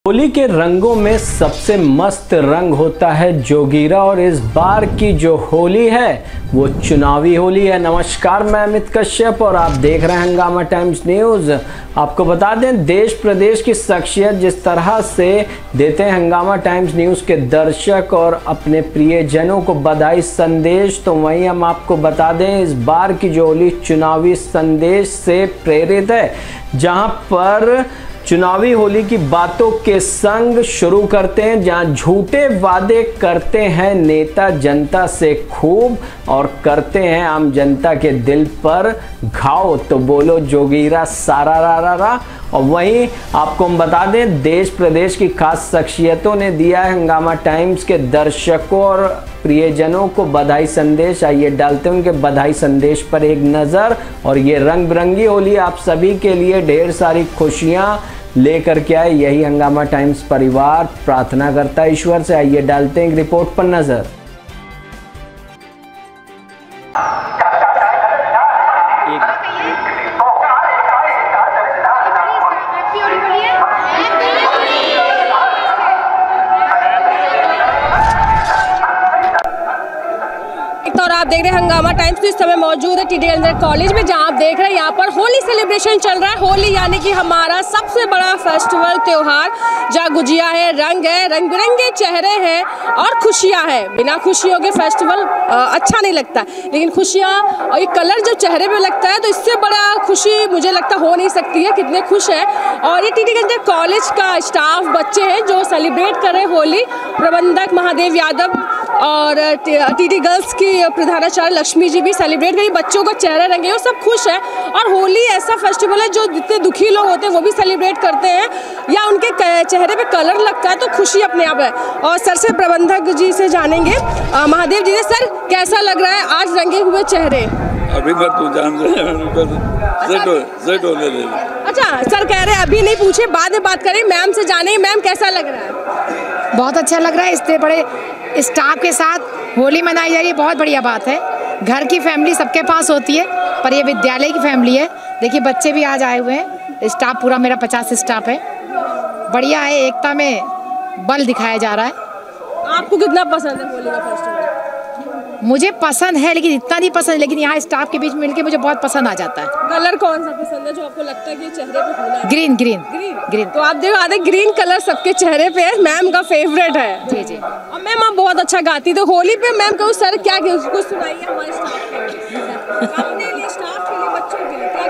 होली के रंगों में सबसे मस्त रंग होता है जोगीरा और इस बार की जो होली है वो चुनावी होली है। नमस्कार, मैं अमित कश्यप और आप देख रहे हैं हंगामा टाइम्स न्यूज़। आपको बता दें, देश प्रदेश की शख्सियत जिस तरह से देते हैं हंगामा टाइम्स न्यूज़ के दर्शक और अपने प्रियजनों को बधाई संदेश, तो वहीं हम आपको बता दें इस बार की जो होली चुनावी संदेश से प्रेरित है, जहां पर चुनावी होली की बातों के संग शुरू करते हैं, जहां झूठे वादे करते हैं नेता जनता से खूब और करते हैं आम जनता के दिल पर घाव। तो बोलो जोगीरा सारा रा रा रा। और वहीं आपको हम बता दें, देश प्रदेश की खास शख्सियतों ने दिया है हंगामा टाइम्स के दर्शकों और प्रियजनों को बधाई संदेश। आइए डालते हैं उनके बधाई संदेश पर एक नज़र। और ये रंग बिरंगी होली आप सभी के लिए ढेर सारी खुशियां लेकर के आए, यही हंगामा टाइम्स परिवार प्रार्थना करता है ईश्वर से। आइए डालते हैं रिपोर्ट पर नजर। और आप देख रहे हैं हंगामा टाइम्स। तो इस समय मौजूद है टीडी गंज कॉलेज में, जहां आप देख रहे हैं यहाँ पर होली सेलिब्रेशन चल रहा है। होली यानी कि हमारा सबसे बड़ा फेस्टिवल त्योहार, जहाँ गुजिया है, रंग है, रंग बिरंगे चेहरे हैं और खुशियाँ हैं। बिना खुशियों के फेस्टिवल अच्छा नहीं लगता, लेकिन खुशियाँ और ये कलर जब चेहरे पे लगता है तो इससे बड़ा खुशी मुझे लगता हो नहीं सकती है। कितने खुश हैं। और ये टीडी गंज कॉलेज का स्टाफ बच्चे हैं जो सेलिब्रेट कर रहे हैं होली। प्रबंधक महादेव यादव और टीडी गर्ल्स की प्रधानाचार्य लक्ष्मी जी भी सेलिब्रेट करी, बच्चों को चेहरे रंगे, वो सब खुश है। और होली ऐसा फेस्टिवल है जो जितने दुखी लोग होते हैं वो भी सेलिब्रेट करते हैं, या उनके चेहरे पे कलर लगता है तो खुशी अपने आप है। और सर से, प्रबंधक जी से जानेंगे, महादेव जी ने, सर कैसा लग रहा है आज रंगे हुए चेहरे? अभी मत तू जान अच्छा, सर कह रहे हैं अभी नहीं पूछे, बाद में बात करें। मैम से जाने, मैम कैसा लग रहा है? बहुत अच्छा लग रहा है। इतने बड़े स्टाफ के साथ होली मनाई जा रही है, बहुत बढ़िया बात है। घर की फैमिली सबके पास होती है, पर ये विद्यालय की फैमिली है। देखिए बच्चे भी आज आए हुए हैं, स्टाफ पूरा मेरा 50 स्टाफ है। बढ़िया है, एकता में बल दिखाया जा रहा है। आपको कितना पसंद है होली का फेस्टिवल? मुझे पसंद है, लेकिन इतना नहीं पसंद, लेकिन यहाँ स्टाफ के बीच मिलके मुझे बहुत पसंद आ जाता है। कलर कौन सा पसंद है जो आपको लगता है कि चेहरे पे होना है? Green green green. तो आप देखो, आधे ग्रीन कलर सबके चेहरे पे है। मैम का फेवरेट है। जी जी। और मैम आप बहुत अच्छा गाती, तो होली पे मैम को सर क्या कुछ सुनाइए हमारे स्टाफ के लिए, अपने लिए, स्टाफ के लिए, बच्चों के लिए क्या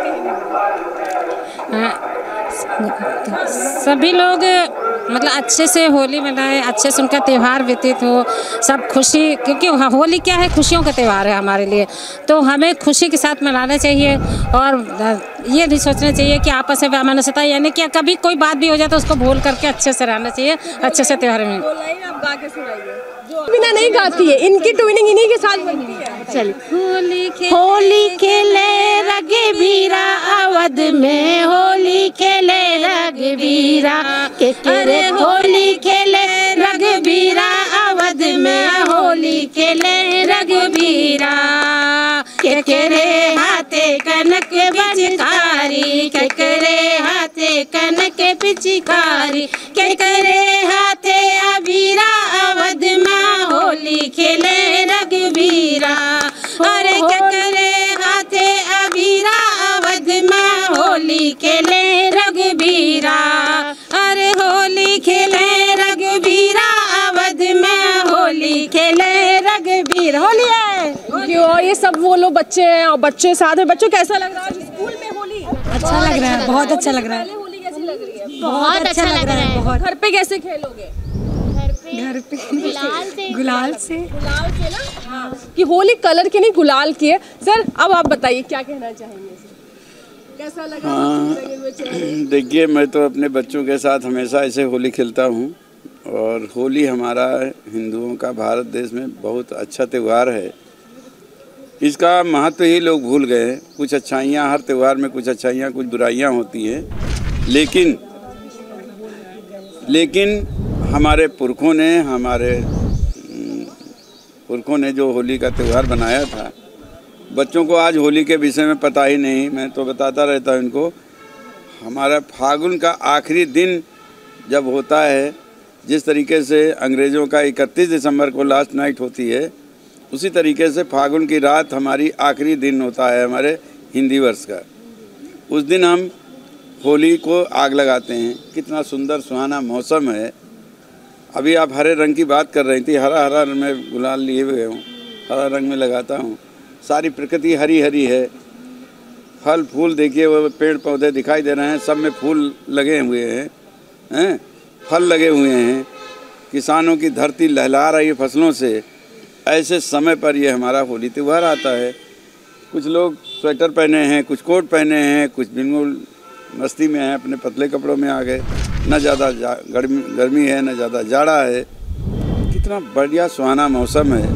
कहेंगे? सभी लोग मतलब अच्छे से होली मनाएं, अच्छे से उनका त्यौहार व्यतीत हो, सब खुशी, क्योंकि होली क्या है, खुशियों का त्यौहार है हमारे लिए। तो हमें खुशी के साथ मनाना चाहिए और ये नहीं सोचना चाहिए कि आपस में अमनस्यता, यानी कि कभी कोई बात भी हो जाए तो उसको भूल करके अच्छे से रहना चाहिए, अच्छे से त्यौहार में। आप गा के सुनाइए। बिना नहीं गाती है, इनकी ट्यूनिंग इन्हीं के साथ बनती है। चलिए। होली खेले रघुवीरा अवध में, होली खेले रघुवीरा, अरे होली खेले रघुवीरा अवध में, होली खेले रघुवीरा। केकरे हाथे कनक पिचकारी, केकरे हाथे कनक पिचकारी, केकरे हाथे अबीरा अवध में, होली खेले रघुवीरा। अरे केकरे हाथे अबीरा अवध में, होली खेले रघुवीरा। अरे होली खेले रघुवीरा अवध में, होली खेले रघुवीरा। होली है क्यों? ये सब वो लोग बच्चे हैं और बच्चे साथ में। बच्चों कैसा लग रहा है स्कूल में होली? अच्छा लग रहा है, बहुत अच्छा लग रहा है। होली कैसी लग रही है? बहुत अच्छा लग रहा है। बहुत। घर पे कैसे खेलोगे? घर पे गुलाल से ना। हाँ, कि होली कलर की नहीं, गुलाल की है। सर अब आप बताइए क्या कहना चाहेंगे, कैसा लगा? हाँ, देखिए मैं तो अपने बच्चों के साथ हमेशा ऐसे होली खेलता हूँ और होली हमारा हिंदुओं का भारत देश में बहुत अच्छा त्यौहार है। इसका महत्व ही लोग भूल गए हैं। कुछ अच्छाइयाँ हर त्यौहार में, कुछ अच्छाइयाँ कुछ बुराइयाँ होती हैं, लेकिन हमारे पुरखों ने जो होली का त्यौहार बनाया था, बच्चों को आज होली के विषय में पता ही नहीं। मैं तो बताता रहता हूँ इनको, हमारा फागुन का आखिरी दिन जब होता है, जिस तरीके से अंग्रेज़ों का 31 दिसंबर को लास्ट नाइट होती है, उसी तरीके से फागुन की रात हमारी आखिरी दिन होता है हमारे हिंदी वर्ष का। उस दिन हम होली को आग लगाते हैं। कितना सुंदर सुहाना मौसम है। अभी आप हरे रंग की बात कर रही थी, हरा हरा मैं गुलाल लिए हुए हूँ, हरा रंग में लगाता हूँ। सारी प्रकृति हरी हरी है। फल फूल देखिए, वो पेड़ पौधे दिखाई दे रहे हैं, सब में फूल लगे हुए हैं, फल लगे हुए हैं। किसानों की धरती लहला रही है फसलों से। ऐसे समय पर ये हमारा होली त्यौहार आता है। कुछ लोग स्वेटर पहने हैं, कुछ कोट पहने हैं, कुछ बिल्कुल मस्ती में हैं, अपने पतले कपड़ों में आ गए। न ज़्यादा गर्मी है, न ज़्यादा जाड़ा है। कितना बढ़िया सुहाना मौसम है।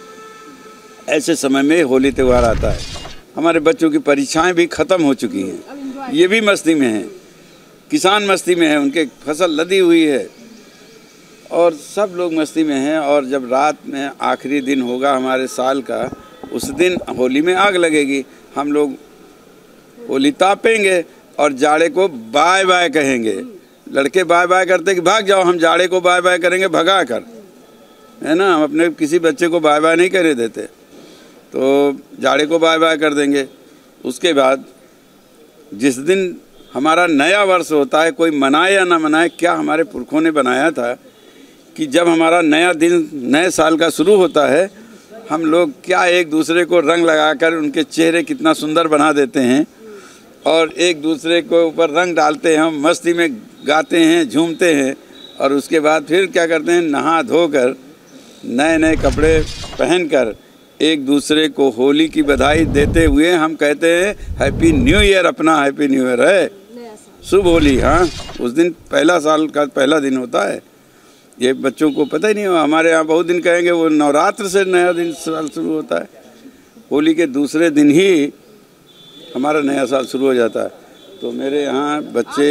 ऐसे समय में होली त्यौहार आता है। हमारे बच्चों की परीक्षाएं भी ख़त्म हो चुकी हैं, ये भी मस्ती में हैं। किसान मस्ती में है, उनके फसल लदी हुई है और सब लोग मस्ती में हैं। और जब रात में आखिरी दिन होगा हमारे साल का, उस दिन होली में आग लगेगी। हम लोग होली तापेंगे और जाड़े को बाय बाय कहेंगे। लड़के बाय बाय करते कि भाग जाओ, हम जाड़े को बाय बाय करेंगे भगा कर, है ना। हम अपने किसी बच्चे को बाय बाय नहीं करे देते, तो जाड़े को बाय बाय कर देंगे। उसके बाद जिस दिन हमारा नया वर्ष होता है, कोई मनाए या ना मनाए, क्या हमारे पुरखों ने बनाया था कि जब हमारा नया दिन नए साल का शुरू होता है, हम लोग क्या एक दूसरे को रंग लगाकर उनके चेहरे कितना सुंदर बना देते हैं और एक दूसरे को ऊपर रंग डालते हैं। हम मस्ती में गाते हैं, झूमते हैं और उसके बाद फिर क्या करते हैं, नहा धोकर नए नए कपड़े पहनकर एक दूसरे को होली की बधाई देते हुए हम कहते हैं हैप्पी न्यू ईयर। अपना हैप्पी न्यू ईयर है, शुभ होली। हाँ, उस दिन पहला साल का पहला दिन होता है। ये बच्चों को पता ही नहीं हो। हमारे यहाँ बहुत दिन कहेंगे, वो नवरात्र से नया दिन साल शुरू होता है। होली के दूसरे दिन ही हमारा नया साल शुरू हो जाता है। तो मेरे यहाँ बच्चे,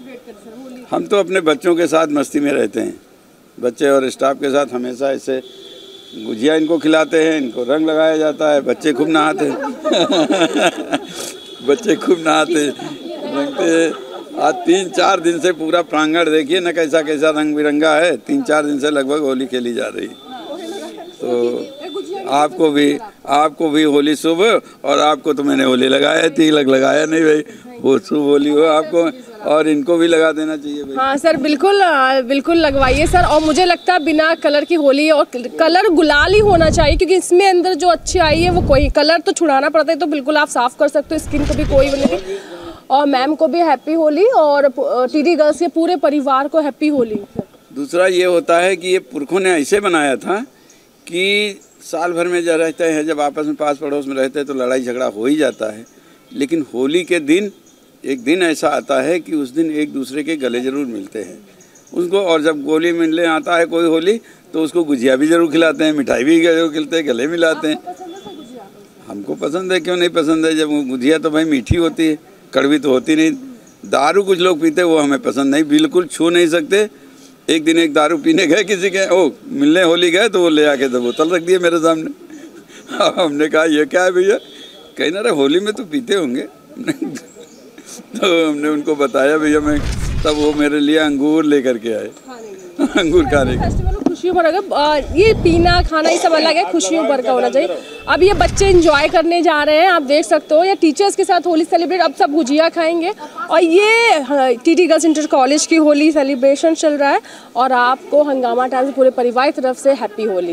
हम तो अपने बच्चों के साथ मस्ती में रहते हैं। बच्चे और स्टाफ के साथ हमेशा ऐसे गुजिया इनको खिलाते हैं, इनको रंग लगाया जाता है। बच्चे खूब नहाते हैं बच्चे खूब नहाते हैं। आज 3-4 दिन से पूरा प्रांगण देखिए ना कैसा कैसा रंग बिरंगा है। 3-4 दिन से लगभग होली खेली जा रही। तो आपको भी होली शुभ। और आपको तो मैंने होली लगाया, तिलक लगाया नहीं भाई, वो शुभ होली हो आपको। और इनको भी लगा देना चाहिए भाई। हाँ सर, बिल्कुल बिल्कुल लगवाइए सर। और मुझे लगता है बिना कलर की होली, और कलर गुलाल ही होना चाहिए, क्योंकि इसमें अंदर जो अच्छी आई है वो कोई कलर तो छुड़ाना पड़ता है, तो बिल्कुल आप साफ कर सकते हो, स्किन को भी कोई नहीं। और मैम को भी हैप्पी होली और टीडी गर्ल्स के पूरे परिवार को हैप्पी होली। दूसरा ये होता है कि ये पुरखों ने ऐसे बनाया था कि साल भर में जब रहते हैं, जब आपस में पास पड़ोस में रहते हैं तो लड़ाई झगड़ा हो ही जाता है। लेकिन होली के दिन एक दिन ऐसा आता है कि उस दिन एक दूसरे के गले ज़रूर मिलते हैं उसको। और जब गोली मिलने आता है कोई होली, तो उसको गुजिया भी ज़रूर खिलाते हैं, मिठाई भी जरूर खिलाते हैं, गले मिलाते हैं। हमको पसंद है, क्यों नहीं पसंद है। जब गुजिया तो भाई मीठी होती है, कड़वी तो होती नहीं। दारू कुछ लोग पीते, वो हमें पसंद नहीं, बिल्कुल छू नहीं सकते। एक दिन एक दारू पीने गए किसी के, मिलने होली गए, तो वो ले आके तो बोतल रख दिए मेरे सामने। हमने कहा ये क्या है भैया, कहीं ना होली में तो पीते होंगे तो हमने उनको बताया भैया मैं, तब वो मेरे लिए अंगूर लेकर के आए, अंगूर खाने के। खुशियों भर ये पीना खाना ये सब अलग है, खुशियों भर का होना चाहिए। अब ये बच्चे एंजॉय करने जा रहे हैं, आप देख सकते हो, या टीचर्स के साथ होली सेलिब्रेट। अब सब गुजिया खाएंगे। और ये टीडी गर्ल्स इंटर कॉलेज की होली सेलिब्रेशन चल रहा है। और आपको हंगामा टाइम्स पूरे परिवार की तरफ से हैप्पी होली।